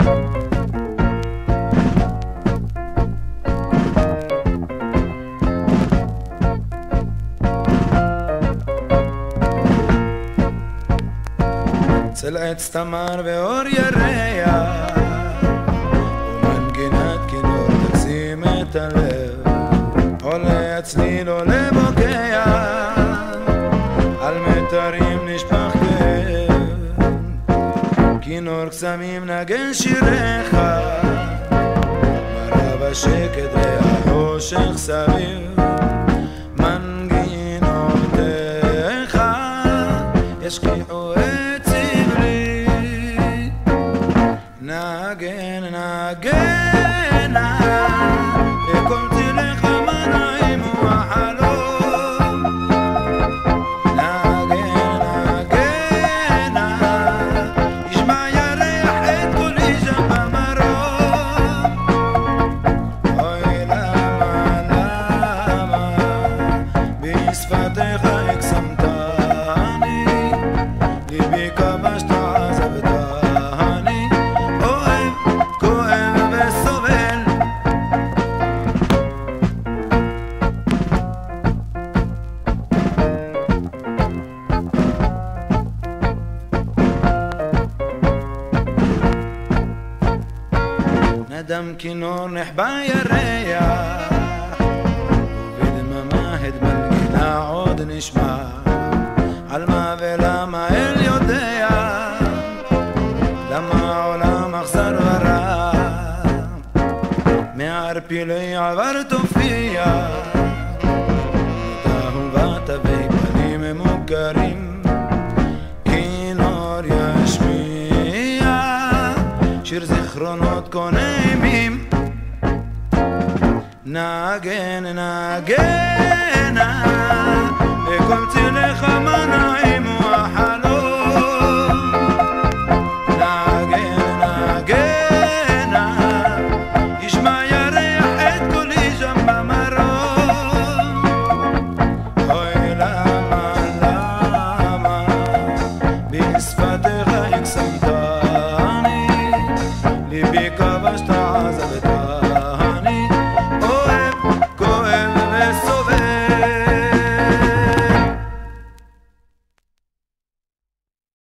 צל עץ תמר ואור ירח ומנגינת כינור תקסים את הלב עולה הצליל עולה בוקע על מיתרים נשפך כאב כינור קסמים נגן שיריך מראה בשקט והחושך סביב מנגינותיך ישקיעו נגן נגנה וקומתי לך מנעים וחלום נגן נגנה ישמע ירח את קולי שם במרום אוי למה בשפתיך הקסמתני ליבי כבשת עזבתני נדם כינור נחבא ירח ובדממה את מנגינה עוד נשמע על מה ולמה אל יודע למה העולם אכזר ורע מערפילי עבר תופיע תאהובת פנים מוכרים כינור ישמיע שיר זיכרונות כה נעימים נגן נגנה וקומתי לך מנעים וחלום נגן נגנה ישמע ירח את קולי שם במרום אוי למה בשפתיך הקסמתני ליבי כבשת עזבתני